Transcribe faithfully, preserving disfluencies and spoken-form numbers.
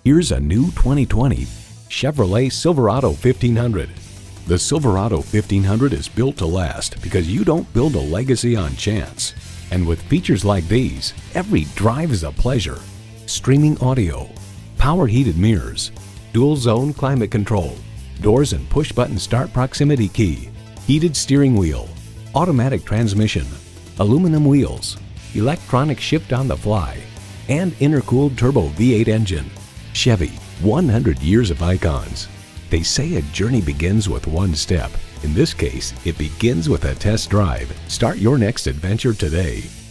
Here's a new twenty twenty Chevrolet Silverado fifteen hundred. The Silverado fifteen hundred is built to last because you don't build a legacy on chance. And with features like these, every drive is a pleasure. Streaming audio, power heated mirrors, dual zone climate control, doors and push button start proximity key, heated steering wheel, automatic transmission, aluminum wheels, electronic shift on the fly, and intercooled turbo V eight engine. Chevy, one hundred years of icons. They say a journey begins with one step. In this case, it begins with a test drive. Start your next adventure today.